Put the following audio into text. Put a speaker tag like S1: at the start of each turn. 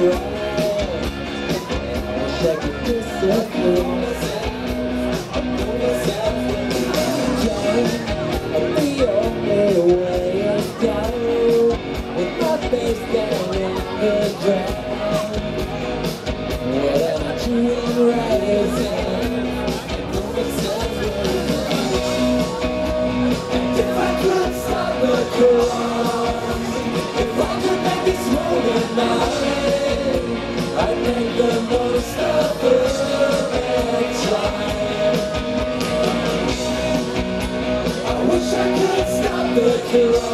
S1: I could disappear. The only way is down, with my face down in the ground. Without you in rising, and if I could stop the cross, if I could make this moment mine, I'd make the most of it, try. I wish I could stop the cross.